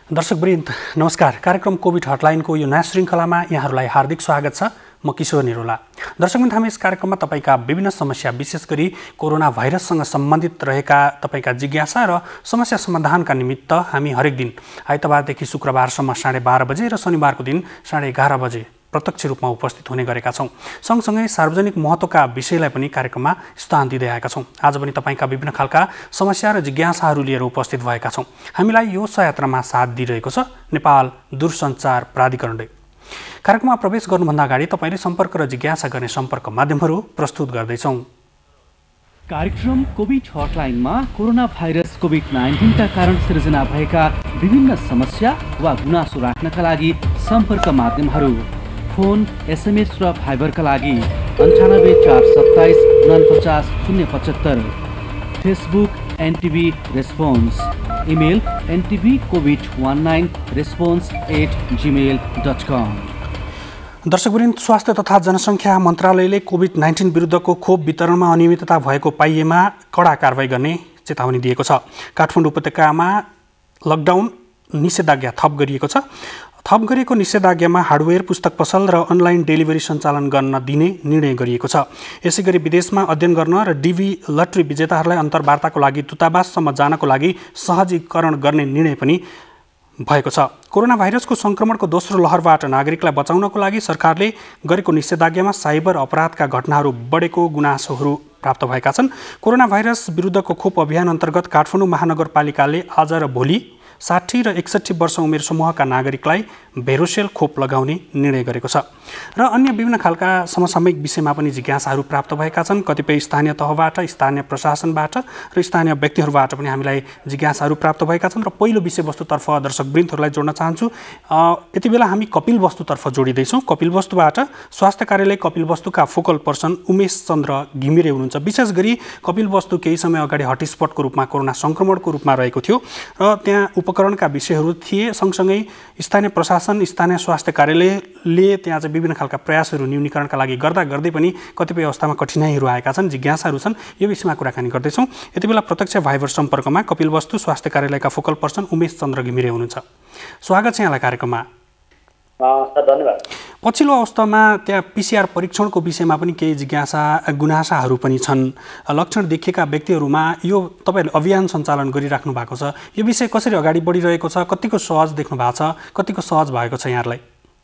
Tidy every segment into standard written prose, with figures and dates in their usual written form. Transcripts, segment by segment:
दर्शकवृन्द नमस्कार। कार्यक्रम कोभिड हटलाइनको यो नयाँ श्रृङ्खलामा यहाँहरूलाई हार्दिक स्वागत छ। म किशोर निरोला। दर्शकवृन्द, हामी यस कार्यक्रममा तपाईका विभिन्न समस्या, विशेष गरी कोरोना भाइरससँग सम्बन्धित रहेका तपाईका जिज्ञासा र समस्या समाधानका निमित्त हामी हरेक दिन आइतबारदेखि शुक्रबारसम्म 12:30 बजे र शनिबारको दिन 11:30 बजे प्रत्यक्ष रूपमा उपस्थित हुने गरेका छौँ। सँगसँगै सार्वजनिक महत्त्वका विषयलाई पनि कार्यक्रममा स्थान दिँदै आएका छौँ। आज पनि तपाईँका विभिन्न खालका समस्या र जिज्ञासाहरू लिएर उपस्थित भएका छौँ। हामीलाई यो सहयात्रामा साथ दिइरहेको छ नेपाल दूरसञ्चार प्राधिकरणले। कार्यक्रममा प्रवेश गर्नुभन्दा अगाडि तपाईँले सम्पर्क र जिज्ञासा गर्ने सम्पर्क माध्यमहरू प्रस्तुत गर्दैछौँ। कार्यक्रम कोभिड हटलाइनमा कोरोना भाइरस कोभिड-19 का कारण सिर्जना भएका विभिन्न समस्या वा गुनासो राख्नका लागि सम्पर्क माध्यमहरू: फोन, एसएमएस र फाइबरका लागि 98 427 49 075, Facebook NTV response, email ntvcovid19response@gmail.com। दर्शकवृन्द, स्वास्थ्य तथा जनसङ्ख्या मन्त्रालयले कोभिड-19 विरुद्धको खोप वितरणमा अनियमितता भएको पाइएमा कडा कारबाही गर्ने चेतावनी दिएको छ। काठमाडौँ उपत्यकामा लकडाउन निषेधाज्ञा थप गरिएको छ। थप गरिएको निषेधाज्ञामा हार्डवेयर, पुस्तक पसल र अनलाइन डेलिभरी सञ्चालन गर्न दिने निर्णय गरिएको छ। यसैगरी विदेशमा अध्ययन गर्न र डिभी लटरी विजेताहरूलाई अन्तर्वार्ताको लागि दूतावाससम्म जानको लागि सहजीकरण गर्ने निर्णय पनि भएको छ। कोरोना भाइरसको संक्रमणको दोस्रो लहरबाट नागरिकलाई बचाउनको लागि सरकारले गरेको निषेधाज्ञामा साइबर अपराधका घटनाहरू बढेको गुनासोहरू प्राप्त भएका छन्। कोरोना भाइरस विरुद्धको खोप अभियान अन्तर्गत काठमाडौँ महानगरपालिकाले आज र भोलि 60 र 61 वर्ष उमेर समूहका नागरिकलाई भेरोसेल खोप लगाउने निर्णय गरेको छ। र अन्य विभिन्न खालका समसामयिक विषयमा पनि जिज्ञासाहरू प्राप्त भएका छन्। कतिपय स्थानीय तहबाट, स्थानीय प्रशासनबाट र स्थानीय व्यक्तिहरूबाट पनि हामीलाई जिज्ञासाहरू प्राप्त भएका छन्। र पहिलो विषयवस्तुतर्फ दर्शकवृन्दहरूलाई जोड्न चाहन्छु। यति बेला हामी कपिलवस्तुतर्फ जोडिँदैछौँ। कपिलवस्तुबाट स्वास्थ्य कार्यालय कपिलवस्तुका फोकल पर्सन उमेश चन्द्र घिमिरे हुनुहुन्छ। विशेष गरी कपिलवस्तु केही समय अगाडि हटस्पटको रूपमा, कोरोना संक्रमणको रूपमा रहेको थियो र त्यहाँ उपकरणका विषयहरू थिए। सँगसँगै स्थानीय प्रशासन, स्थानीय स्वास्थ्य कार्यालयले त्यहाँ चाहिँ विभिन्न खालका प्रयासहरू न्यूनीकरणका लागि गर्दै पनि कतिपय अवस्थामा कठिनाइहरू आएका छन्, जिज्ञासाहरू छन्। यो विषयमा कुराकानी गर्दैछौँ। यति बेला प्रत्यक्ष भाइबर सम्पर्कमा कपिलवस्तु स्वास्थ्य कार्यालयका फोकल पर्सन उमेश चन्द्र घिमिरे हुनुहुन्छ। स्वागत छ यहाँलाई कार्यक्रममा। धन्यवाद। पछिल्लो अवस्थामा त्यहाँ पिसिआर परीक्षणको विषयमा पनि केही जिज्ञासा गुनासाहरू पनि छन्। लक्षण देखिएका व्यक्तिहरूमा यो तपाईँहरूले अभियान सञ्चालन गरिराख्नु भएको छ। यो विषय कसरी अगाडि बढिरहेको छ? कतिको सहज देख्नु भएको छ? कतिको सहज भएको छ यहाँलाई?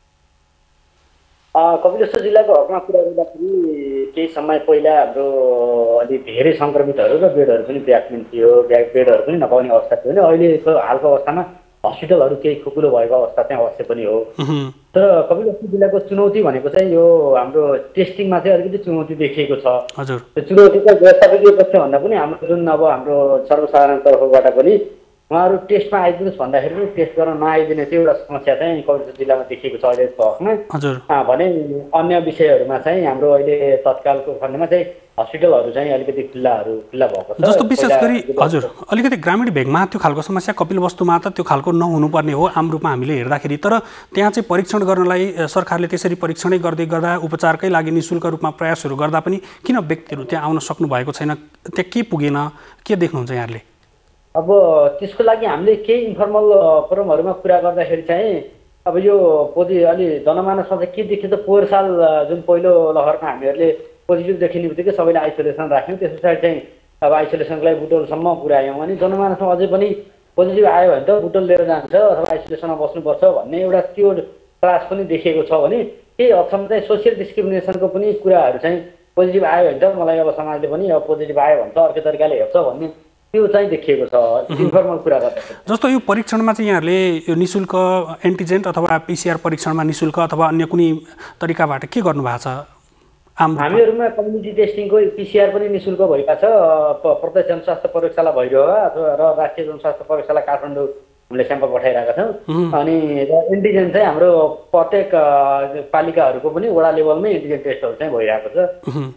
कपिलवस्तु जिल्लाको हकमा कुरा गर्दाखेरि केही समय पहिला हाम्रो अलि धेरै सङ्क्रमितहरू र बेडहरू पनि व्याकुल थियो, बेडहरू पनि नपाउने अवस्था थियो भने अहिलेको हालको अवस्थामा हस्पिटलहरू केही खुकुलो भएको अवस्था चाहिँ अवश्य पनि हो। तर कपिलवस्तु जिल्लाको चुनौती भनेको चाहिँ यो हाम्रो टेस्टिङमा चाहिँ अलिकति चुनौती देखिएको छ। हजुर, त्यो चुनौतीको व्यवस्थापकीय पक्ष भन्दा पनि हाम्रो जुन अब हाम्रो सर्वसाधारण तर्फबाट पनि उहाँहरू टेस्टमा आइदिनुहोस् भन्दाखेरि पनि टेस्ट गर्न नआइदिने त्यो एउटा समस्या चाहिँ कपिलवस्तु जिल्लामा देखिएको छ अहिलेको हकमा। भने अन्य विषयहरूमा चाहिँ हाम्रो अहिले तत्कालको खण्डमा चाहिँ हस्पिटलहरू चाहिँ अलिकति खुल्ला भएको छ। जस्तो विशेष गरी हजुर अलिकति ग्रामीण भेगमा त्यो खालको समस्या कपिलवस्तुमा त त्यो खालको नहुनुपर्ने हो आम रूपमा हामीले हेर्दाखेरि। तर त्यहाँ चाहिँ परीक्षण गर्नलाई सरकारले त्यसरी परीक्षणै गर्दा उपचारकै लागि निःशुल्क रूपमा प्रयासहरू गर्दा पनि किन व्यक्तिहरू त्यहाँ आउन सक्नु भएको छैन? त्यहाँ के पुगेन? के देख्नुहुन्छ यहाँले? अब त्यसको लागि हामीले केही इन्फर्मल फोरमहरूमा कुरा गर्दाखेरि चाहिँ अब यो अलि जनमानसमा चाहिँ के देखियो त, पोहोर साल जुन पहिलो लहरमा हामीहरूले पोजिटिभ देखिने बित्तिकै सबैले आइसोलेसन राख्यौँ। त्यस पछाडि चाहिँ अब आइसोलेसनको लागि बुटोलसम्म पुर्यायौँ। अनि जनमानसमा अझै पनि पोजिटिभ आयो भने त बुटोल लिएर जान्छ अथवा आइसोलेसनमा बस्नुपर्छ भन्ने एउटा त्यो त्रास पनि देखिएको छ भने केही हदसम्म चाहिँ सोसियल डिस्क्रिमिनेसनको पनि कुराहरू चाहिँ पोजिटिभ आयो भने त मलाई अब समाजले पनि अब पोजिटिभ आयो भने त अर्कै तरिकाले हेर्छ भन्ने त्यो चाहिँ देखिएको छ इन्फर्मल कुरा गर्दा। जस्तो यो परीक्षणमा चाहिँ यहाँहरूले यो निःशुल्क एन्टिजेन्ट अथवा पिसिआर परीक्षणमा निःशुल्क अथवा अन्य कुनै तरिकाबाट के गर्नु भएको छ? हामीहरूमा कम्युनिटी टेस्टिङको पिसिआर पनि निःशुल्क भएका छ। प्रदेश जनस्वास्थ्य प्रयोगशाला भइरह र राष्ट्रिय जनस्वास्थ्य प्रयोगशाला काठमाडौँ हामीले स्याम्पल पठाइरहेका छौँ। अनि एन्टिजेन चाहिँ हाम्रो प्रत्येक पालिकाहरूको पनि वडा लेभलमै एन्टिजेन टेस्टहरू चाहिँ भइरहेको छ।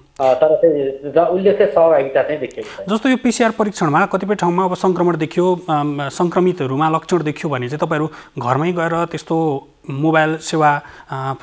तर चाहिँ उल्लेख्य सहभागिता चाहिँ देखिएको छ। जस्तो यो पिसिआर परीक्षणमा कतिपय ठाउँमा अब सङ्क्रमण देखियो, सङ्क्रमितहरूमा लक्षण देखियो भने चाहिँ तपाईँहरू घरमै गएर त्यस्तो मोबाइल सेवा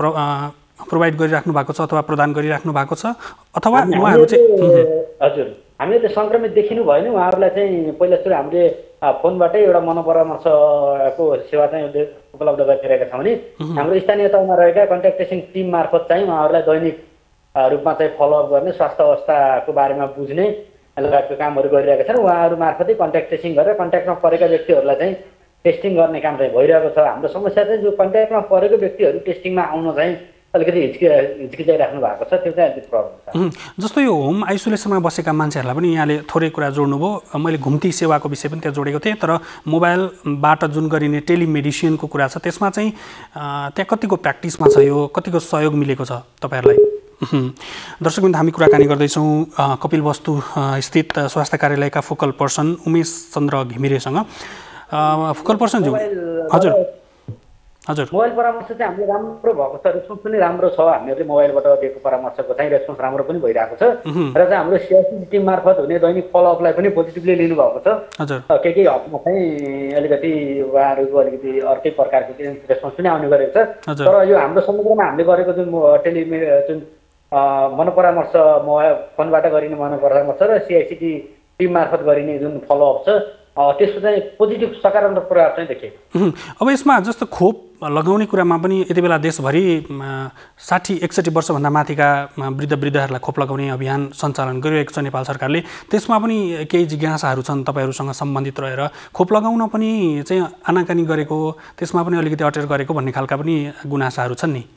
प्रोभाइड गरिराख्नु भएको छ अथवा प्रदान गरिराख्नु भएको छ अथवा उहाँहरू चाहिँ हजुर हामीहरूले सङ्क्रमित देखिनु भएन उहाँहरूलाई चाहिँ पहिला सुरु हामीले फोनबाटै एउटा मनोपरामर्शको सेवा चाहिँ उपलब्ध गरिरहेका छौँ भने हाम्रो स्थानीय तहमा रहेका कन्ट्याक्ट ट्रेसिङ टिम मार्फत चाहिँ उहाँहरूलाई दैनिक रूपमा चाहिँ फलोअप गर्ने स्वास्थ्य अवस्थाको बारेमा बुझ्ने लगायतको कामहरू गरिरहेका छन्। उहाँहरू मार्फतै कन्ट्याक्ट ट्रेसिङ गरेर कन्ट्याक्टमा परेका व्यक्तिहरूलाई चाहिँ टेस्टिङ गर्ने काम चाहिँ भइरहेको छ। हाम्रो समस्या चाहिँ जो कन्ट्याक्टमा परेको व्यक्तिहरू टेस्टिङमा आउन चाहिँ अलिकति हिचकिचाइराख्नु भएको छ, त्यो चाहिँ अलिक प्रब्लम छ। जस्तो यो होम आइसोलेसनमा बसेका मान्छेहरूलाई पनि यहाँले थोरै कुरा जोड्नुभयो। मैले घुम्ती सेवाको विषय पनि त्यहाँ जोडेको थिएँ, तर मोबाइलबाट जुन गरिने टेलिमेडिसिनको कुरा छ त्यसमा चाहिँ त्यहाँ कतिको प्र्याक्टिसमा छ, यो कतिको सहयोग मिलेको छ तपाईँहरूलाई? दर्शकवृन्द, हामी कुराकानी गर्दैछौँ कपिलवस्तु स्थित स्वास्थ्य कार्यालयका फोकल पर्सन उमेश चन्द्र घिमिरेसँग। फोकल पर्सनज्यू, हजुर हजुर, मोबाइल परामर्श चाहिँ हामीले राम्रो भएको छ, रेस्पोन्स पनि राम्रो छ। हामीहरूले मोबाइलबाट दिएको परामर्शको चाहिँ रेस्पोन्स राम्रो पनि भइरहेको छ र चाहिँ हाम्रो सिआइसी टिम मार्फत हुने दैनिक फलोअपलाई पनि पोजिटिभली लिनुभएको छ। केही हदमा चाहिँ अलिकति उहाँहरूको अलिकति अर्कै प्रकारको रेस्पोन्स पनि आउने गरेको छ। तर यो हाम्रो समग्रमा हामीले गरेको जुन मनोपरामर्श मोबाइल फोनबाट गरिने मनोपरामर्श र सिआइसिटी टिम मार्फत गरिने जुन फलोअप छ त्यसको चाहिँ पोजिटिभ सकारात्मक प्रभाव चाहिँ देखियो। अब यसमा जस्तो खोप लगाउने कुरामा पनि यति बेला देशभरि 60-61 वर्षभन्दा माथिका वृद्धहरूलाई खोप लगाउने अभियान सञ्चालन गरिरहेको छ नेपाल सरकारले। त्यसमा पनि केही जिज्ञासाहरू छन् तपाईँहरूसँग सम्बन्धित रहेर, खोप लगाउन पनि चाहिँ आनाकानी गरेको, त्यसमा पनि अलिकति अटेर गरेको भन्ने खालका पनि गुनासाहरू छन् नि।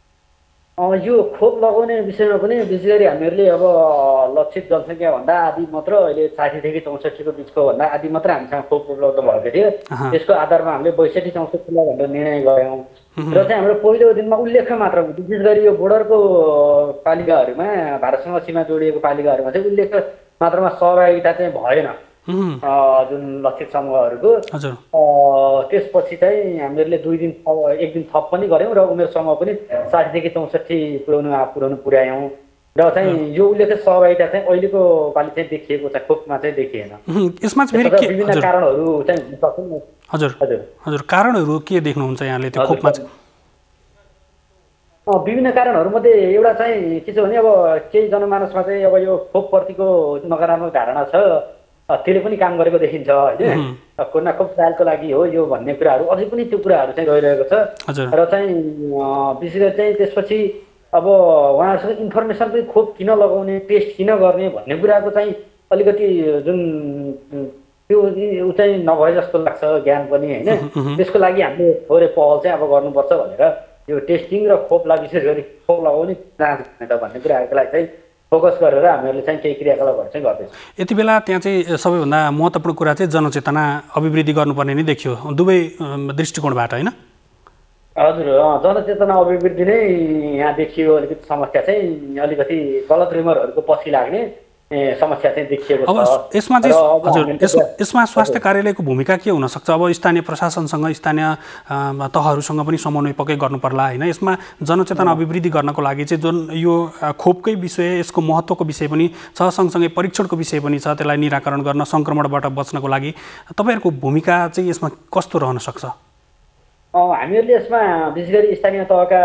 यो खोप लगाउने विषयमा पनि विशेष गरी हामीहरूले अब लक्षित जनसङ्ख्या भन्दा आदि मात्र अहिले 60 देखि 64 को बिचको भन्दा आदि मात्र हामीसँग खोप उपलब्ध भएको थियो। त्यसको आधारमा हामीले 62-64 भनेर निर्णय गऱ्यौँ र चाहिँ हाम्रो पहिलो दिनमा उल्लेख मात्र, विशेष गरी यो बोर्डरको पालिकाहरूमा, भारतसँग सीमा जोडिएको पालिकाहरूमा चाहिँ उल्लेख मात्रामा सहभागिता चाहिँ भएन जुन लक्षित समूहहरूको। त्यसपछि चाहिँ हामीले एक दिन थप पनि गऱ्यौँ र उमेर समूह पनि 60 देखि 64 पुर्यायौँ र चाहिँ यो उल्लेख सहभागिता चाहिँ अहिलेको पालि चाहिँ देखिएको छ, खोपमा चाहिँ देखिएन। यसमा फेरि विभिन्न कारणहरू चाहिँ हुन सक्छन्। हजुर हजुर, कारणहरू के देख्नुहुन्छ यहाँले त्यो खोपमा चाहिँ? विभिन्न कारणहरूमध्ये एउटा चाहिँ के छ भने अब केही जनमानसमा चाहिँ अब यो खोपप्रतिको नकारात्मक धारणा छ, त्यसले पनि काम गरेको देखिन्छ होइन। कोरोना खोप ट्रायलको लागि हो यो भन्ने कुराहरू, अझै पनि त्यो कुराहरू चाहिँ रहिरहेको छ र चाहिँ विशेष गरी चाहिँ त्यसपछि अब उहाँहरूसँग इन्फर्मेसन पनि खोप किन लगाउने, टेस्ट किन गर्ने भन्ने कुराको चाहिँ अलिकति जुन त्यो ऊ चाहिँ नभए जस्तो लाग्छ, ज्ञान पनि होइन। त्यसको लागि हामीले थोरै पहल चाहिँ अब गर्नुपर्छ भनेर यो टेस्टिङ र खोपलाई विशेष गरी खोप लगाउने भन्ने कुराहरूको लागि चाहिँ फोकस गरेर हामीहरूले चाहिँ केही क्रियाकलापहरू चाहिँ गर्दैछौँ। यति बेला त्यहाँ चाहिँ सबैभन्दा महत्त्वपूर्ण कुरा चाहिँ जनचेतना अभिवृद्धि गर्नुपर्ने नै देखियो दुवै दृष्टिकोणबाट, होइन? हजुर, जनचेतना अभिवृद्धि नै यहाँ देखियो। अलिकति समस्या चाहिँ अलिकति गलत रिमरहरूको पछि लाग्ने समस्या चाहिँ देखिएको छ। अब यसमा चाहिँ हजुर यसमा स्वास्थ्य कार्यालयको भूमिका के हुन सक्छ? अब स्थानीय प्रशासनसँग, स्थानीय तहहरूसँग पनि समन्वय पक्कै गर्नु पर्ला, होइन? यसमा जनचेतना अभिवृद्धि गर्नको लागि चाहिँ जुन यो खोपकै विषय, यसको महत्त्वको विषय पनि छ, सँगसँगै परीक्षणको विषय पनि छ, त्यसलाई निराकरण गर्न, सङ्क्रमणबाट बच्नको लागि तपाईँहरूको भूमिका चाहिँ यसमा कस्तो रहन सक्छ? हामीहरूले यसमा विशेष गरी स्थानीय तहका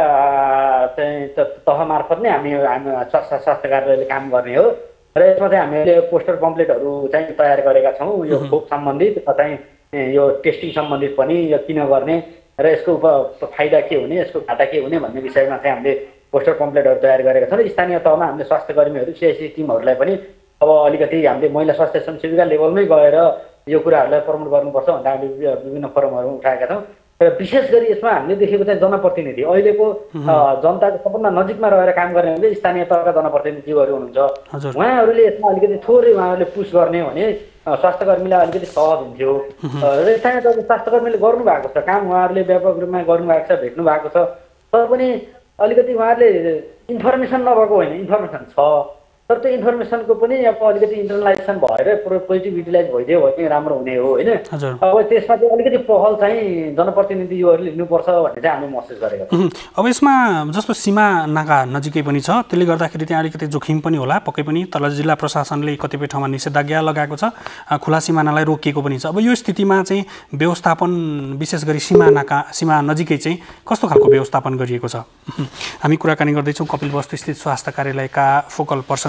चाहिँ तह मार्फत नै हामी स्वास्थ्य कार्यालयले काम गर्ने हो र यसमा चाहिँ हामीले पोस्टर पम्पलेटहरू चाहिँ तयार गरेका छौँ। यो खोप सम्बन्धित चाहिँ यो टेस्टिङ सम्बन्धित पनि यो किन गर्ने र यसको फाइदा के हुने, यसको घाटा के हुने भन्ने विषयमा चाहिँ हामीले पोस्टर पम्पलेटहरू तयार गरेका छौँ र स्थानीय तहमा हामीले स्वास्थ्य कर्मीहरू, सिआइसी टिमहरूलाई पनि अब अलिकति हामीले महिला स्वास्थ्य स्वयंसेविका लेभलमै गएर यो कुराहरूलाई प्रमोट गर्नुपर्छ भनेर हामीले विभिन्न फोरमहरू उठाएका छौँ। र विशेष गरी यसमा हामीले देखेको चाहिँ जनप्रतिनिधि, अहिलेको जनताको सबभन्दा नजिकमा रहेर काम गर्ने भने स्थानीय तहका जनप्रतिनिधिहरू हुनुहुन्छ। उहाँहरूले यसमा अलिकति थोरै उहाँहरूले पुस गर्ने भने स्वास्थ्य कर्मीलाई अलिकति सहज हुन्थ्यो र स्थानीय तहको स्वास्थ्य कर्मीले गर्नुभएको छ काम, उहाँहरूले व्यापक रूपमा गर्नुभएको छ, भेट्नु भएको छ। तर पनि अलिकति उहाँहरूले इन्फर्मेसन नभएको होइन, इन्फर्मेसन छ, तर त्यो इन्फर्मेसनको पनि अब अलिकति इन्टरनलाइजेसन भएर पोजिटिभ युटिलाइज भइदियो भने राम्रो हुने हो, होइन? अब त्यसमा चाहिँ अलिकति पहल चाहिँ जनप्रतिनिधिहरूले लिनुपर्छ भन्ने चाहिँ हामीले महसुस गरेका छौँ। अब यसमा जस्तो सीमा नाका नजिकै पनि छ, त्यसले गर्दाखेरि त्यहाँ अलिकति जोखिम पनि होला पक्कै पनि। तल जिल्ला प्रशासनले कतिपय ठाउँमा निषेधाज्ञा लगाएको छ, खुला सिमानालाई रोकिएको पनि छ। अब यो स्थितिमा चाहिँ व्यवस्थापन विशेष गरी सीमा नजिकै चाहिँ कस्तो खालको व्यवस्थापन गरिएको छ? हामी कुराकानी गर्दैछौँ कपिलवस्तु स्थित स्वास्थ्य कार्यालयका फोकल पर्सन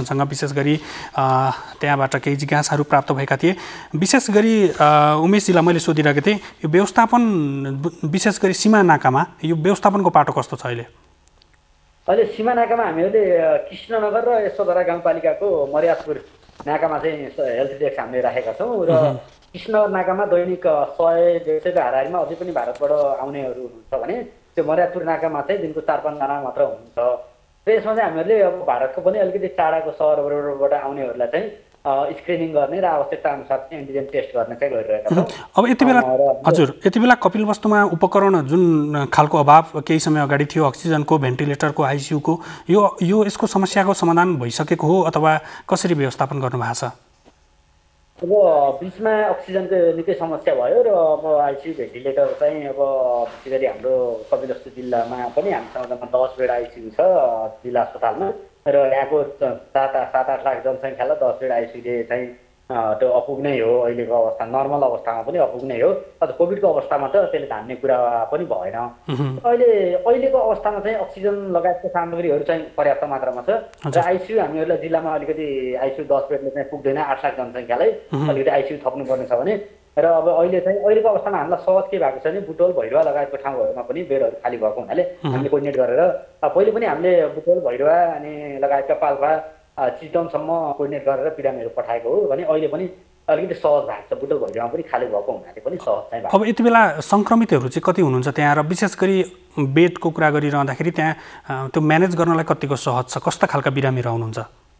फाउन्डेसनसँग विशेष गरी त्यहाँबाट केही जिज्ञासाहरू प्राप्त भएका थिए। विशेष गरी उमेशजीलाई मैले सोधिरहेको थिएँ, यो व्यवस्थापन विशेष गरी सीमा नाकामा यो व्यवस्थापनको पाटो कस्तो छ अहिले? अहिले सीमा नाकामा हामीहरूले कृष्णनगर र यशोधरा गाउँपालिकाको मर्यादपुर नाकामा चाहिँ हेल्थ डेस्क हामीले राखेका छौँ र कृष्णनगर नाकामा दैनिक 100-150 हाराहारीमा अझै पनि भारतबाट आउनेहरू हुनुहुन्छ भने त्यो मर्यादपुर नाकामा चाहिँ दिनको 4-5 जना मात्र हुनुहुन्छ र यसमा चाहिँ हामीहरूले अब भारतको पनि अलिकति टाढाको सहरबाट आउनेहरूलाई चाहिँ स्क्रिनिङ गर्ने र आवश्यकता अनुसार चाहिँ एन्टिजेन टेस्ट गर्ने चाहिँ गरिरहेका छौँ। अब यति बेला कपिलवस्तुमा उपकरण जुन खालको अभाव केही समय अगाडि थियो, अक्सिजनको, भेन्टिलेटरको, आइसियुको, यो यसको समस्याको समाधान भइसकेको हो अथवा कसरी व्यवस्थापन गर्नुभएको छ? अब बिचमा अक्सिजनको निकै समस्या भयो र अब आइसियु भेन्टिलेटर चाहिँ अब विशेष गरी हाम्रो कपिलवस्तु जिल्लामा पनि हामीसँग 10 बेड आइसियु छ जिल्ला अस्पतालमा र यहाँको 7-8 लाख जनसङ्ख्यालाई 10 बेड आइसियुले चाहिँ त्यो अपुग्नै हो। अहिलेको अवस्था नर्मल अवस्थामा पनि अपुग्नै हो, अझ कोभिडको अवस्थामा त त्यसले धान्ने कुरा पनि भएन। अहिलेको अवस्थामा चाहिँ अक्सिजन लगायतको सामग्रीहरू चाहिँ पर्याप्त मात्रामा छ र आइसियु हामीहरूलाई जिल्लामा अलिकति आइसियु 10 बेडले चाहिँ पुग्दैन, 8 लाख जनसङ्ख्यालाई अलिकति आइसियु थप्नुपर्ने छ भने। र अब अहिलेको अवस्थामा हामीलाई सहज के भएको छ भने बुटोल भैरवा लगायतको ठाउँहरूमा पनि बेडहरू खाली भएको हुनाले हामीले कोर्डिनेट गरेर पहिले पनि हामीले बुटोल भैरवा अनि लगायतका पाल्पा चितवनसम्म कोर्डिनेट गरेर बिरामीहरू पठाएको हो भने अहिले पनि अलिकति सहज भएको छ। बुटोल भैरवामा पनि खाली भएको हुनाले पनि सहज चाहिँ भएको। अब यति बेला सङ्क्रमितहरू चाहिँ कति हुनुहुन्छ त्यहाँ र विशेष गरी बेडको कुरा गरिरहँदाखेरि त्यहाँ त्यो म्यानेज गर्नलाई कतिको सहज छ? कस्ता खालका बिरामीहरू आउनुहुन्छ?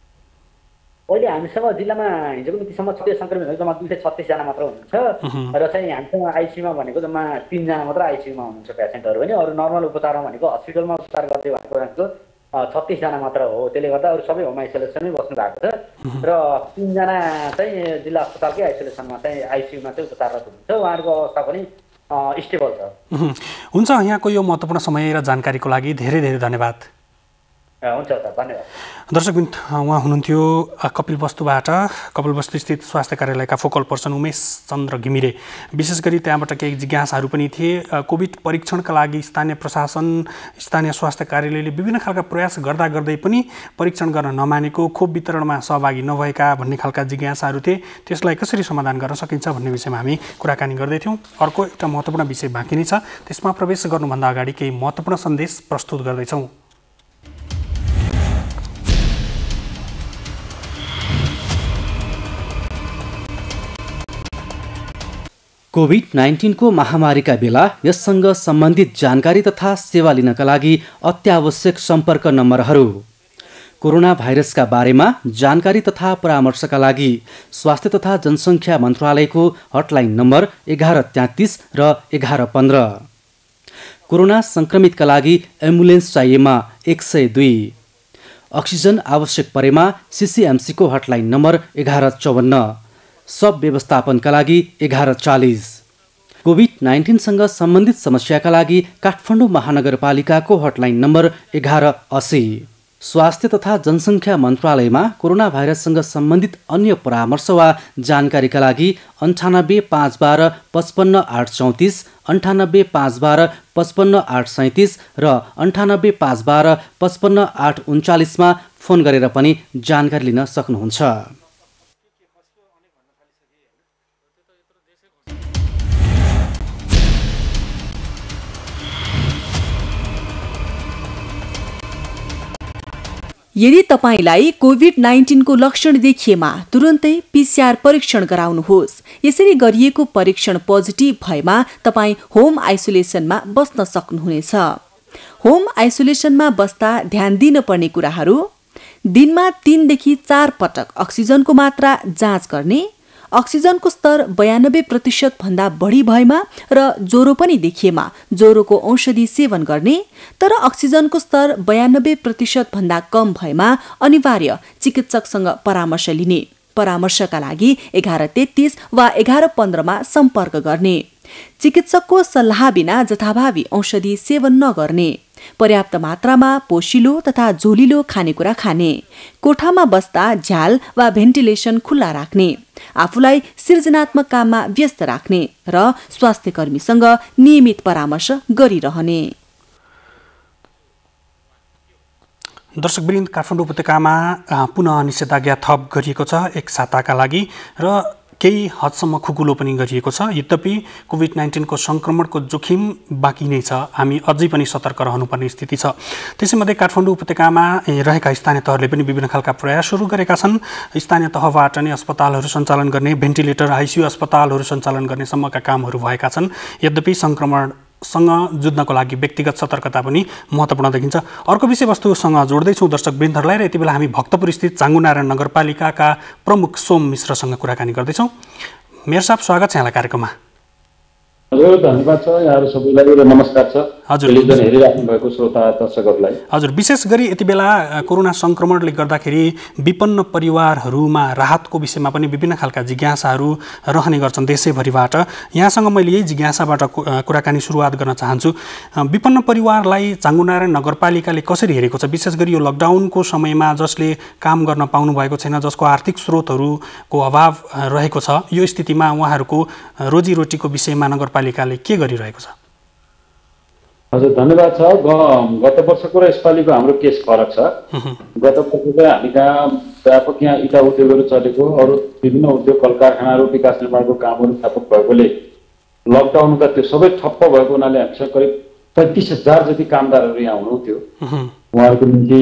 अहिले हामीसँग जिल्लामा हिजोको मितिसम्म सक्रिय सङ्क्रमितहरू जम्मा 236 जना मात्र हुनुहुन्छ र चाहिँ हामीसँग आइसियुमा भनेको जम्मा 3 जना मात्र आइसियुमा हुनुहुन्छ पेसेन्टहरू भने। अरू नर्मल उपचारमा भनेको हस्पिटलमा उपचार गर्दै भनेको 36 जना मात्र हो। त्यसले गर्दा अरू सबै होम आइसोलेसनमै बस्नु भएको छ र 3 जना चाहिँ जिल्ला अस्पतालकै आइसोलेसनमा चाहिँ आइसियुमा चाहिँ उपचाररत हुनुहुन्छ। उहाँहरूको अवस्था पनि स्टेबल छ। हुन्छ, यहाँको यो महत्त्वपूर्ण समय र जानकारीको लागि धेरै धेरै धन्यवाद। हुन्छ सर, धन्यवाद। दर्शकवृन्द, उहाँ हुनुहुन्थ्यो कपिलवस्तु स्थित स्वास्थ्य कार्यालयका फोकल पर्सन उमेश चन्द्र घिमिरे। विशेष गरी त्यहाँबाट केही जिज्ञासाहरू पनि थिए। कोभिड परीक्षणका लागि स्थानीय प्रशासन, स्थानीय स्वास्थ्य कार्यालयले विभिन्न खालका प्रयास गर्दै पनि परीक्षण गर्न नमानेको, खोप वितरणमा सहभागी नभएका भन्ने खालका जिज्ञासाहरू थिए। त्यसलाई कसरी समाधान गर्न सकिन्छ भन्ने विषयमा हामी कुराकानी गर्दैथ्यौँ। अर्को एउटा महत्त्वपूर्ण विषय बाँकी नै छ, त्यसमा प्रवेश गर्नुभन्दा अगाडि केही महत्त्वपूर्ण सन्देश प्रस्तुत गर्दैछौँ। कोभिड-19 को महामारीका बेला यससँग सम्बन्धित जानकारी तथा सेवा लिनका लागि अत्यावश्यक सम्पर्क नम्बरहरू। कोरोना भाइरसका बारेमा जानकारी तथा परामर्शका लागि स्वास्थ्य तथा जनसङ्ख्या मन्त्रालयको हटलाइन नम्बर 1133 र 1115। कोरोना सङ्क्रमितका लागि एम्बुलेन्स चाहिएमा 102। अक्सिजन आवश्यक परेमा सिसिएमसीको हटलाइन नम्बर 1154। सब व्यवस्थापनका लागि 1140। कोभिड-19सँग सम्बन्धित समस्याका लागि काठमाडौँ महानगरपालिकाको हटलाइन नम्बर 1180। स्वास्थ्य तथा जनसङ्ख्या मन्त्रालयमा कोरोना भाइरससँग सम्बन्धित अन्य परामर्श वा जानकारीका लागि 98-512 55-834, 98-512 55-837 र 98-512 55-839 फोन गरेर पनि जानकारी लिन सक्नुहुन्छ। यदि तपाईलाई कोभिड-19 को लक्षण देखिएमा तुरुन्तै पीसीआर परीक्षण गराउनुहोस्। यसरी गरिएको परीक्षण पोजिटिभ भएमा तपाईँ होम आइसोलेसनमा बस्न सक्नुहुनेछ। होम आइसोलेसनमा बस्दा ध्यान दिनुपर्ने कुराहरू: दिनमा 3 देखि 4 पटक अक्सिजनको मात्रा जाँच गर्ने, अक्सिजनको स्तर 92% भन्दा बढी भएमा र ज्वरो पनि देखिएमा ज्वरोको औषधि सेवन गर्ने, तर अक्सिजनको स्तर 92% भन्दा कम भएमा अनिवार्य चिकित्सकसँग परामर्श लिने। परामर्शका लागि 1133 वा 1115मा सम्पर्क गर्ने। चिकित्सकको सल्लाह बिना जथाभावी औषधि सेवन नगर्ने। पर्याप्त मात्रामा पोषिलो तथा झोलिलो खानेकुरा खाने। कोठामा बस्दा झ्याल वा भेन्टिलेसन खुल्ला राख्ने। आफूलाई सृजनात्मक काममा व्यस्त राख्ने र स्वास्थ्य कर्मीसँग नियमित परामर्श गरिरहने। दर्शकवृन्द, काठमाडौँ उपत्यकामा पुनः निषेधाज्ञा थप गरिएको छ 1 साताका लागि र केही हदसम्म खुकुलो पनि गरिएको छ। यद्यपि कोभिड-19 को संक्रमणको जोखिम बाँकी नै छ। हामी अझै पनि सतर्क रहनुपर्ने स्थिति छ। त्यसैमध्ये काठमाडौँ उपत्यकामा रहेका स्थानीय तहहरूले पनि विभिन्न खालका प्रयास सुरु गरेका छन्। स्थानीय तहबाट नै अस्पतालहरू सञ्चालन गर्ने, भेन्टिलेटर, आइसियु अस्पतालहरू सञ्चालन गर्ने सम्मका कामहरू भएका छन्। यद्यपि संक्रमणसँग जुझ्नको लागि व्यक्तिगत सतर्कता पनि महत्त्वपूर्ण देखिन्छ। अर्को विषयवस्तुसँग जोड्दैछौँ दर्शकवृन्दहरूलाई र यति बेला हामी भक्तपुर स्थित चाङ्गुनारायण नगरपालिकाका प्रमुख सोम मिश्रसँग कुराकानी गर्दैछौँ। मेयर साहब, स्वागत छ यहाँलाई कार्यक्रममा। हजुर, धन्यवाद छ यहाँहरू सबैलाई र नमस्कार छ टेलिभिजन हेरिराख्नु भएको श्रोता दर्शकहरूलाई। हजुर, विशेष गरी यति बेला कोरोना संक्रमणले गर्दाखेरि विपन्न परिवारहरूमा राहतको विषयमा पनि विभिन्न खालका जिज्ञासाहरू रहने गर्छन् देशैभरिबाट। यहाँसँग मैले यही जिज्ञासाबाट कुराकानी सुरुवात गर्न चाहन्छु। विपन्न परिवारलाई चाङ्गुनारायण नगरपालिकाले कसरी हेरेको छ? विशेष गरी यो लकडाउनको समयमा जसले काम गर्न पाउनु भएको छैन, जसको आर्थिक स्रोतहरूको अभाव रहेको छ, यो स्थितिमा उहाँहरूको रोजीरोटीको विषयमा नगरपालिकाले के गरिरहेको छ? हजुर, धन्यवाद छ। गत वर्षको र यसपालिको हाम्रो केस फरक छ। गत वर्ष चाहिँ हामी कहाँ व्यापक यहाँ इटा उद्योगहरू चलेको, अरू विभिन्न उद्योग कल कारखानाहरू विकास निर्माणको कामहरू व्यापक भएकोले लकडाउन हुँदा त्यो सबै ठप्प भएको हुनाले हामीसँग करिब 35,000 जति कामदारहरू यहाँ हुनुहुन्थ्यो। उहाँहरूको निम्ति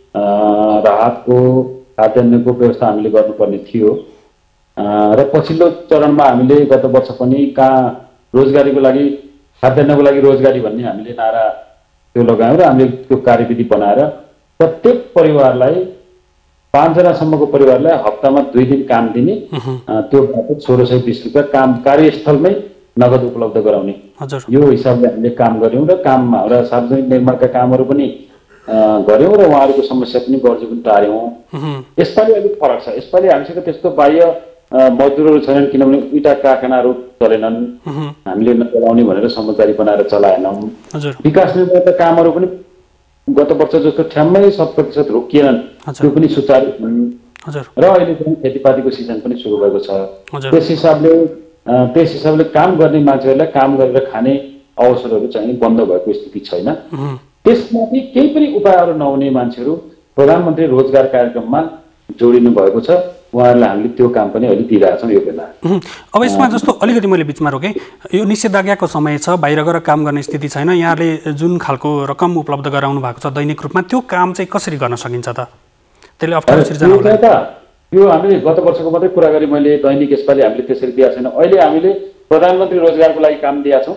राहतको खाद्यान्नको व्यवस्था हामीले गर्नुपर्ने थियो र पछिल्लो चरणमा हामीले गत वर्ष पनि कहाँ रोजगारीको लागि, खाद्यान्नको लागि रोजगारी भन्ने हामीले नारा त्यो लगायौँ र हामीले त्यो कार्यविधि बनाएर प्रत्येक परिवारलाई 5 जनासम्मको परिवारलाई हप्तामा 2 दिन काम दिने, त्यो 1620 रुपियाँ काम कार्यस्थलमै नगद उपलब्ध गराउने, यो हिसाबले हामीले काम गऱ्यौँ र काम हाम्रा सार्वजनिक निर्माणका कामहरू पनि गऱ्यौँ र उहाँहरूको समस्या पनि गर्जु पनि टार्यौँ। यसपालि अलिक फरक छ। यसपालि हामीसँग त्यस्तो बाह्य मजदुरहरू छैनन्, किनभने इटा कारखानाहरू चलेनन्, हामीले नचलाउने भनेर समझदारी बनाएर चलाएनौँ। विकास निर्माणका कामहरू पनि गत वर्ष जस्तो ठ्याम्मै 100% रोकिएनन्, त्यो पनि सुचारू र अहिले चाहिँ खेतीपातीको सिजन पनि सुरु भएको छ। त्यस हिसाबले काम गर्ने मान्छेहरूलाई काम गरेर खाने अवसरहरू चाहिँ बन्द भएको स्थिति छैन। त्यसमाथि केही पनि उपायहरू नहुने मान्छेहरू प्रधानमन्त्री रोजगार कार्यक्रममा जोडिनु भएको छ। उहाँहरूलाई हामीले त्यो काम पनि अहिले दिइरहेछौँ यो बेला। अब यसमा जस्तो अलिकति मैले बिचमा रोकेँ, यो निषेधाज्ञाको समय छ, बाहिर गएर काम गर्ने स्थिति छैन, यहाँले जुन खालको रकम उपलब्ध गराउनु भएको छ दैनिक रूपमा, त्यो काम चाहिँ कसरी गर्न सकिन्छ त? त्यसले अप्ठ्यारो सिर्जना होला? यो हामीले गत वर्षको मात्रै कुरा गरेँ मैले, दैनिक यसपालि हामीले त्यसरी दिएको छैन। अहिले हामीले प्रधानमन्त्री रोजगारको लागि काम दिएका छौँ।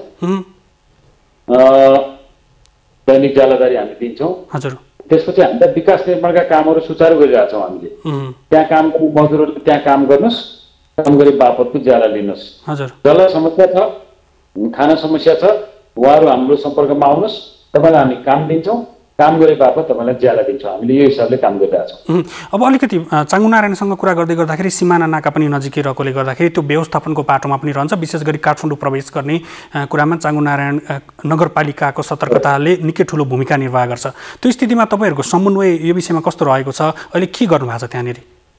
दैनिक ज्यालादारी हामी दिन्छौँ। हजुर। त्यसपछि हामीलाई विकास निर्माणका कामहरू सुचारू गरिरहेछौँ हामीले। त्यहाँ काम गर्ने मजदुरहरूले त्यहाँ काम गर्नुहोस्, काम गरे बापतको ज्याला लिनुहोस्। जसलाई समस्या छ, खाना समस्या छ, उहाँहरू हाम्रो सम्पर्कमा आउनुहोस्, तपाईँलाई हामी काम दिन्छौँ, काम गरे बापत तपाईँलाई ज्याला दिन्छौँ। हामीले यो हिसाबले काम गरिरहेछौँ। अब अलिकति चाङ्गुनारायणसँग कुरा गर्दै गर्दाखेरि सिमाना नाका पनि नजिकै रहेकोले गर्दाखेरि त्यो व्यवस्थापनको पाटोमा पनि रहन्छ। विशेष गरी काठमाडौँ प्रवेश गर्ने कुरामा चाङ्गुनारायण नगरपालिकाको सतर्कताले निकै ठुलो भूमिका निर्वाह गर्छ। त्यो स्थितिमा तपाईँहरूको समन्वय यो विषयमा कस्तो रहेको छ? अहिले के गर्नु भएको छ त्यहाँनिर?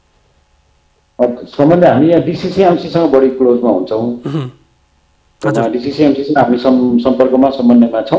समन्वय हामी यहाँ डिसिसिएमसीसँग बढी क्लोजमा हुन्छौँ। डिसिसिएमसीसँग हामी सम्पर्कमा समन्वयमा छौँ।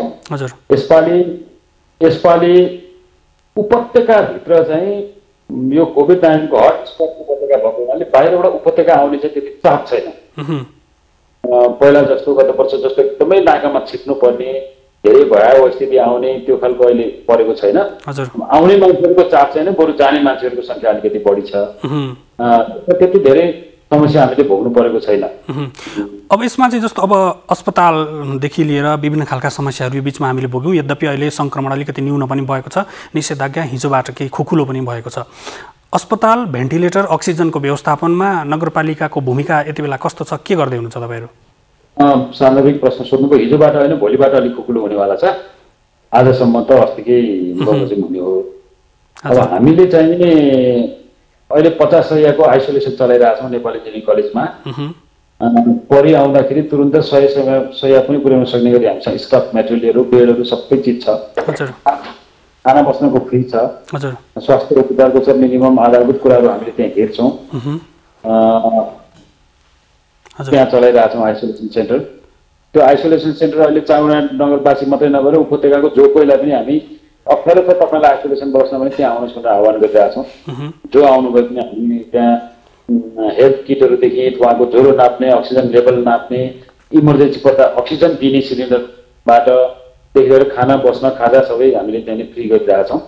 यसपालि उपत्यकाभित्र चाहिँ यो कोभिड-19 को हटस्पट उपत्यका भएको हुनाले बाहिरबाट उपत्यका आउने चाहिँ त्यति चाप छैन। पहिला जस्तो गत वर्ष जस्तो एकदमै नाकामा छिप्नु पर्ने, धेरै भयावह स्थिति आउने त्यो खालको अहिले परेको छैन। आउने मान्छेहरूको चाप छैन, बरु जाने मान्छेहरूको सङ्ख्या अलिकति बढी छ। त्यति धेरै समस्या हामीले भोग्नु परेको छैन। अब यसमा चाहिँ जस्तो अब अस्पतालदेखि लिएर विभिन्न खालका समस्याहरू यो बिचमा हामीले भोग्यौँ। यद्यपि अहिले सङ्क्रमण अलिकति न्यून पनि भएको छ, निषेधाज्ञा हिजोबाट केही खुकुलो पनि भएको छ। अस्पताल, भेन्टिलेटर, अक्सिजनको व्यवस्थापनमा नगरपालिकाको भूमिका यति बेला कस्तो छ? के गर्दै हुनुहुन्छ तपाईँहरू? सान्दर्भिक प्रश्न सोध्नुभयो। हिजोबाट होइन, भोलिबाट अलिक खुकुलो हुनेवाला छ। आजसम्म त अस्तिकै बमोजिम हुने हो। अब हामीले चाहिँ अहिले 50 शय्याको आइसोलेसन चलाइरहेछौँ नेपाली इन्जिनियरिङ कलेजमा। परि आउँदाखेरि तुरुन्त 100 शय्या पनि पुर्याउन सक्ने गरी हामीसँग स्टाफ मेटेरियलहरू, बेडहरू सबै चिज छ। खाना बस्नको फ्री छ। स्वास्थ्य उपचारको चाहिँ मिनिमम आधारभूत कुराहरू हामीले त्यहाँ हेर्छौँ। त्यहाँ चलाइरहेछौँ आइसोलेसन सेन्टर। त्यो आइसोलेसन सेन्टर अहिले चाङ्गुनारायण नगरवासी मात्रै नभएर उपत्यकाको जो कोहीलाई पनि हामी अप्ठ्यारो छ तपाईँलाई आइसोलेसन बस्न भने त्यहाँ आउनुहोस् भनेर आह्वान गरिरहेका छौँ। जो आउनुभयो भने हामी त्यहाँ हेल्थ किटहरूदेखि उहाँको ज्वरो नाप्ने, अक्सिजन लेभल नाप्ने, इमर्जेन्सी पर्दा अक्सिजन दिने सिलिन्डरबाटदेखि लिएर खाना बस्न खाजा सबै हामीले त्यहाँनिर फ्री गरिरहेका छौँ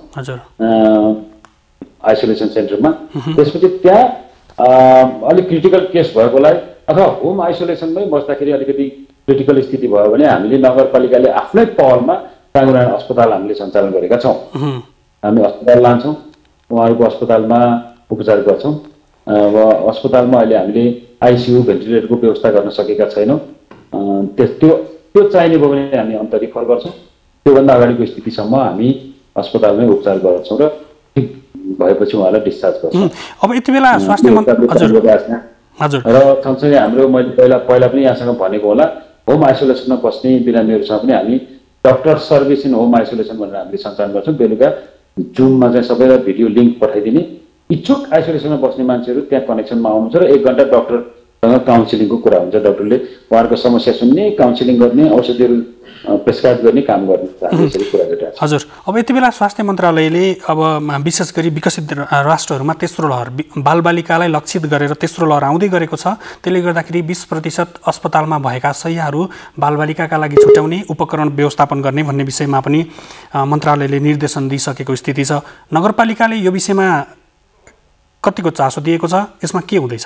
आइसोलेसन सेन्टरमा। त्यसपछि त्यहाँ अलिक क्रिटिकल केस भएकोलाई अथवा होम आइसोलेसनमै बस्दाखेरि अलिकति क्रिटिकल स्थिति भयो भने हामीले नगरपालिकाले आफ्नै पहलमा टाङ्गुनारायण अस्पताल हामीले सञ्चालन गरेका छौँ। हामी अस्पताल लान्छौँ, उहाँहरूको अस्पतालमा उपचार गर्छौँ। अस्पतालमा अहिले हामीले आइसियु भेन्टिलेटरको व्यवस्था गर्न सकेका छैनौँ। त्यो चाहिने भयो भने हामी अन्त रिफर गर्छौँ। त्योभन्दा अगाडिको स्थितिसम्म हामी अस्पतालमै उपचार गर्छौँ र ठिक भएपछि उहाँलाई डिस्चार्ज गर्छौँ। अब यति बेला स्वास्थ्य मन्त्री र सँगसँगै हाम्रो मैले पहिला पनि यहाँसँग भनेको होला, होम आइसोलेसनमा बस्ने बिरामीहरूसँग पनि हामी doctor service in home isolation भनेर हामीले सञ्चालन गर्छौँ। बेलुका जुममा चाहिँ सबैलाई भिडियो लिङ्क पठाइदिने, इच्छुक आइसोलेसनमा बस्ने मान्छेहरू त्यहाँ कनेक्सनमा आउनुहुन्छ र 1 घन्टा डक्टरसँग काउन्सिलिङको कुरा हुन्छ। डक्टरले उहाँहरूको समस्या सुन्ने, काउन्सिलिङ गर्ने, औषधिहरू प्रेस्क्राइब गर्ने काम गर्ने कुरा गरिरहेको छ। हजुर, अब यति बेला स्वास्थ्य मन्त्रालयले अब विशेष गरी विकसित राष्ट्रहरूमा तेस्रो लहर बालबालिकालाई लक्षित गरेर तेस्रो लहर आउँदै गरेको छ। त्यसले गर्दाखेरि 20% अस्पतालमा भएका शय्याहरू बालबालिकाका लागि छुट्याउने, उपकरण व्यवस्थापन गर्ने भन्ने विषयमा पनि मन्त्रालयले निर्देशन दिइसकेको स्थिति छ। नगरपालिकाले यो विषयमा कतिको चासो दिएको छ, यसमा के हुँदैछ?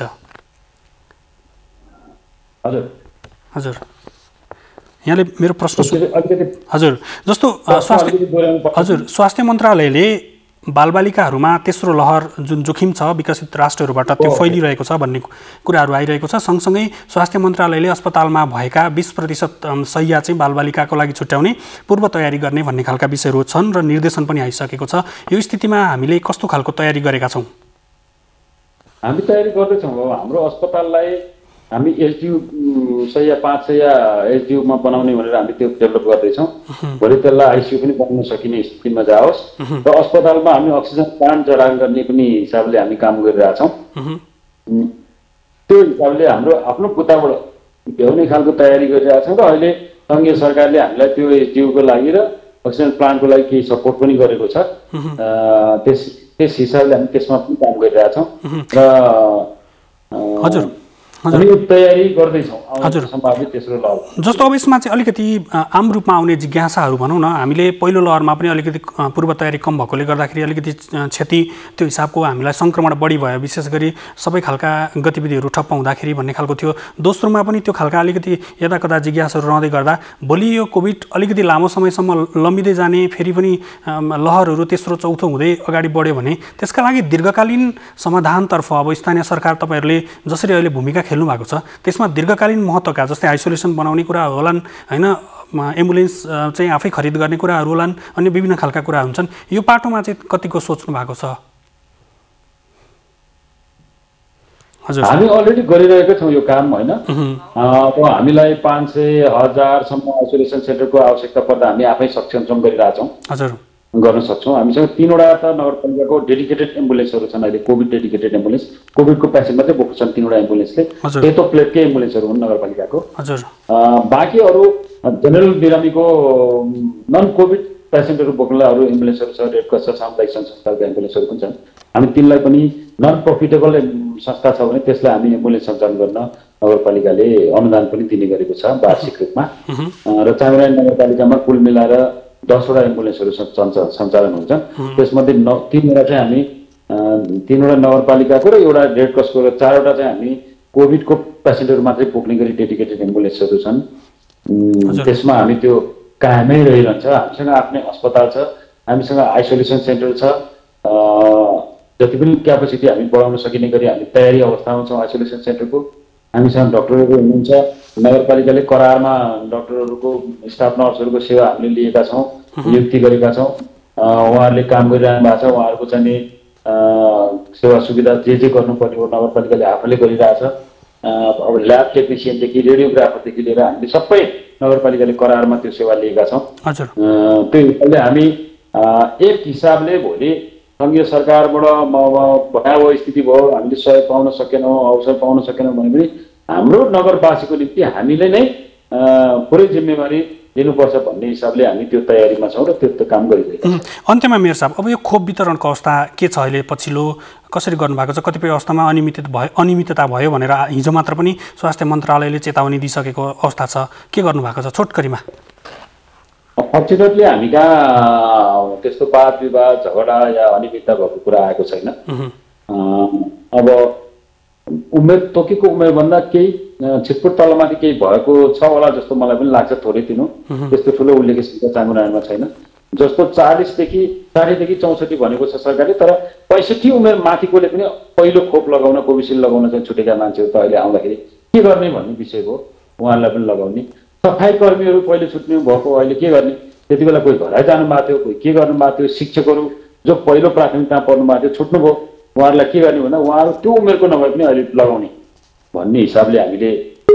हजुर हजुर, यहाँले मेरो प्रश्न हजुर जस्तो स्वास्थ्य मन्त्रालयले बालबालिकाहरूमा तेस्रो लहर जुन जोखिम छ विकसित राष्ट्रहरूबाट त्यो फैलिरहेको छ भन्ने कुराहरू आइरहेको छ। सँगसँगै स्वास्थ्य मन्त्रालयले अस्पतालमा भएका 20% शय्या चाहिँ बालबालिकाको लागि छुट्याउने, पूर्व तयारी गर्ने भन्ने खालका विषयहरू छन् र निर्देशन पनि आइसकेको छ। यो स्थितिमा हामीले कस्तो खालको तयारी गरेका छौँ? हामी तयारी गर्दैछौँ। हाम्रो अस्पताललाई हामी एसडियू शय्या 5 शय्या एसडियूमा बनाउने भनेर हामी त्यो डेभलप गर्दैछौँ। भोलि त्यसलाई आइसियू पनि बनाउन सकिने स्थितिमा जाओस् र अस्पतालमा हामी अक्सिजन प्लान्ट जडान गर्ने पनि हिसाबले हामी काम गरिरहेछौँ। त्यो हिसाबले हाम्रो आफ्नो बुताबाट भ्याउने खालको तयारी गरिरहेछौँ र अहिले सङ्घीय सरकारले हामीलाई त्यो एसडियूको लागि र अक्सिजन प्लान्टको लागि केही सपोर्ट पनि गरेको छ। त्यस हिसाबले हामी त्यसमा पनि काम गरिरहेछौँ र तयारी गर्दैछौँ सम्भावित तेस्रो लहर। जस्तो अब यसमा चाहिँ अलिकति आम रूपमा आउने जिज्ञासाहरू भनौँ न, हामीले पहिलो लहरमा पनि अलिकति पूर्व तयारी कम भएकोले गर्दाखेरि अलिकति क्षति त्यो हिसाबको हामीलाई सङ्क्रमण बढी भयो, विशेष गरी सबै खालका गतिविधिहरू ठप्प हुँदाखेरि भन्ने खालको थियो। दोस्रोमा पनि त्यो खालका अलिकति यदाकदा जिज्ञासाहरू रहँदै गर्दा भोलि यो कोभिड अलिकति लामो समयसम्म लम्बिँदै जाने, फेरि पनि लहरहरू तेस्रो चौथो हुँदै अगाडि बढ्यो भने त्यसका लागि दीर्घकालीन समाधानतर्फ अब स्थानीय सरकार तपाईँहरूले जसरी अहिले भूमिका खेल्नु भएको छ त्यसमा दीर्घकालीन महत्त्वका जस्तै आइसोलेसन बनाउने कुराहरू होलान् हैन, एम्बुलेन्स चाहिँ आफै खरिद गर्ने कुराहरू होलान्, अन्य विभिन्न खालका कुरा हुन्छन्। यो पाटोमा चाहिँ कतिको सोच्नु भएको छ? हजुर, हामी अलरेडी गरिरहेका छौँ यो काम होइन। अब हामीलाई 500, 1000सम्म आइसोलेसन सेन्टरको आवश्यकता पर्दा हामी आफै सक्षम गरिरहेछौँ, हजुर गर्न सक्छौँ। हामीसँग 3वटा त नगरपालिकाको डेडिकेटेड एम्बुलेन्सहरू छन् अहिले, कोभिड डेडिकेटेड एम्बुलेन्स। कोभिडको पेसेन्ट मात्रै बोक्नु छन् 3वटा एम्बुलेन्सले, सेतो प्लेटकै एम्बुलेन्सहरू हुन् नगरपालिकाको। बाँकी अरू जेनरल बिरामीको नन कोभिड पेसेन्टहरू बोक्नलाई अरू एम्बुलेन्सहरू छ, रेड क्रस छ, सामुदायिक संस्थाका एम्बुलेन्सहरू पनि छन्। हामी तिनलाई पनि नन प्रफिटेबल संस्था छ भने त्यसलाई हामी एम्बुलेन्स सञ्चालन गर्न नगरपालिकाले अनुदान पनि दिने गरेको छ वार्षिक रूपमा। र चाङ्ग्रायन नगरपालिकामा कुल मिलाएर 10वटा एम्बुलेन्सहरू सञ्चालन हुन्छ। त्यसमध्ये 3वटा चाहिँ हामी 3वटा नगरपालिकाको र एउटा रेड क्रसको र 4वटा चाहिँ हामी कोभिडको पेसेन्टहरू मात्रै बोक्ने गरी डेडिकेटेड एम्बुलेन्सहरू छन्। त्यसमा हामी त्यो कायमै रहिरहन्छ। हामीसँग आफ्नै अस्पताल छ, हामीसँग आइसोलेसन सेन्टर छ, जति पनि क्यापेसिटी हामी बढाउन सकिने गरी हामी तयारी अवस्थामा छौँ आइसोलेसन सेन्टरको। हामीसँग डक्टरहरू हुनुहुन्छ, नगरपालिकाले करारमा डक्टरहरूको स्टाफ नर्सहरूको सेवा हामीले लिएका छौँ, नियुक्ति गरेका छौँ। उहाँहरूले काम गरिरहनु भएको छ। उहाँहरूको चाहिँ सेवा सुविधा जे गर्नुपर्ने हो नगरपालिकाले आफैले गरिरहेछ। अब ल्याब टेक्निसियनदेखि रेडियोग्राफरदेखि लिएर हामीले सबै नगरपालिकाले करारमा त्यो सेवा लिएका छौँ। त्यो हिसाबले हामी एक हिसाबले भोलि सङ्घीय सरकारबाट भयावह स्थिति भयो, हामीले सहयोग पाउन सकेनौँ, अवसर पाउन सकेनौँ भने पनि हाम्रो नगरवासीको निम्ति हामीले नै पुरै जिम्मेवारी दिनुपर्छ भन्ने हिसाबले हामी त्यो तयारीमा छौँ र त्यो काम गरिरहेका छौँ। अन्त्यमा मेयर साहब, अब यो खोप वितरणको अवस्था के छ अहिले, पछिल्लो कसरी गर्नुभएको छ? कतिपय अवस्थामा अनियमितता भयो भनेर हिजो मात्र पनि स्वास्थ्य मन्त्रालयले चेतावनी दिइसकेको अवस्था छ, के गर्नुभएको छ छोटकरीमा? फर्चुनेटली हामी कहाँ त्यस्तो वाद विवाद झगडा या अनियमितता भएको कुरा आएको छैन। अब उमेर तोकेको उमेरभन्दा केही छिटपुट तलमाथि केही भएको छ होला जस्तो मलाई पनि लाग्छ, थोरै तिनो त्यस्तो ठुलो उल्लेख्य सङ्ख्या चाँगुनारायणमा छैन। जस्तो 40 देखि 64 भनेको छ सरकारले, तर 65 उमेर माथिकोले पनि पहिलो खोप लगाउन, कोभिसिल्ड लगाउन चाहिँ छुटेका मान्छेहरू त अहिले आउँदाखेरि के गर्ने भन्ने विषय हो, उहाँहरूलाई पनि लगाउने। सफाई कर्मीहरू पहिले छुट्नु भएको, अहिले के गर्ने? त्यति बेला कोही घरै जानु भएको थियो, कोही के गर्नु भएको थियो, शिक्षकहरू जो पहिलो प्राथमिकता पर्नु भएको थियो छुट्नुभयो, उहाँहरूलाई के गर्ने भन्दा उहाँहरू त्यो उमेरको नभए पनि अहिले लगाउने भन्ने हिसाबले हामीले।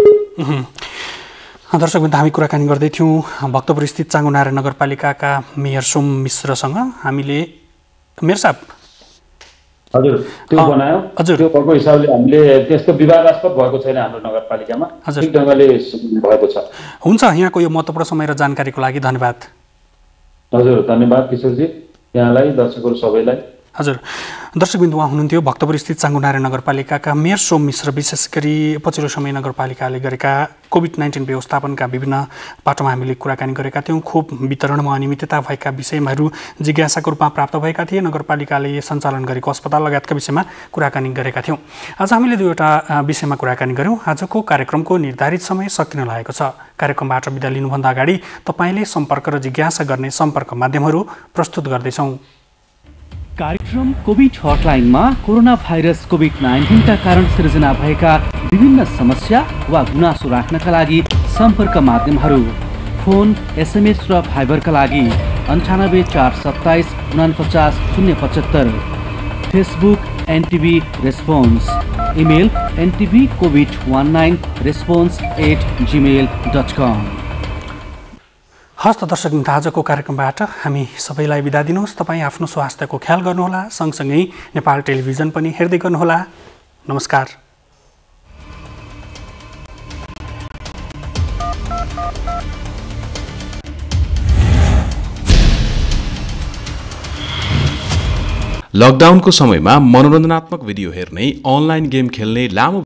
दर्शकवृन्द, हामी कुराकानी गर्दै थियौँ भक्तपुर स्थित चाँगुनारायण नगरपालिकाका मेयर सोम मिश्रसँग। हामीले मेयर साहब, हजुर त्यो बनायो, त्यो भएको हिसाबले हामीले त्यस्तो विवादास्पद भएको छैन हाम्रो नगरपालिकामा, ठिक ढङ्गले भएको छ। हुन्छ, यहाँको यो महत्त्वपूर्ण समय र जानकारीको लागि धन्यवाद। हजुर धन्यवाद किशोरजी, यहाँलाई, दर्शकहरू सबैलाई। हजुर दर्शकबिन्दु, उहाँ हुनुहुन्थ्यो भक्तपुर स्थित चाँगुनारायण नगरपालिकाका मेयर सोम मिश्र। विशेष गरी पछिल्लो समय नगरपालिकाले गरेका कोभिड-19 व्यवस्थापनका विभिन्न पाटोमा हामीले कुराकानी गरेका थियौँ। खोप वितरणमा अनियमितता भएका विषयहरू जिज्ञासाको रूपमा प्राप्त भएका थिए। नगरपालिकाले सञ्चालन गरेको अस्पताल लगायतका विषयमा कुराकानी गरेका थियौँ। आज हामीले दुईवटा विषयमा कुराकानी गऱ्यौँ। आजको कार्यक्रमको निर्धारित समय सकिन लागेको छ। कार्यक्रमबाट बिदा लिनुभन्दा अगाडि तपाईँले सम्पर्क र जिज्ञासा गर्ने सम्पर्क माध्यमहरू प्रस्तुत गर्दैछौँ। कार्यक्रम कोभिड हटलाइनमा कोरोना भाइरस कोभिड-19 का कारण सृजना भएका विभिन्न समस्या वा गुनासो राख्नका लागि सम्पर्क माध्यमहरू: फोन, SMS र फाइबरका लागि 98 427 49 075, Facebook NTV response, email ntvcovid19response@gmail.com। हस्त दर्शक, आजको कार्यक्रमबाट हामी सबैलाई बिदा दिनुहोस्। तपाईँ आफ्नो स्वास्थ्यको ख्याल गर्नुहोला, सँगसँगै नेपाल टेलिभिजन पनि हेर्दै गर्नुहोला। नमस्कार। लकडाउनको समयमा मनोरञ्जनात्मक भिडियो हेर्ने, अनलाइन गेम खेल्ने, लामो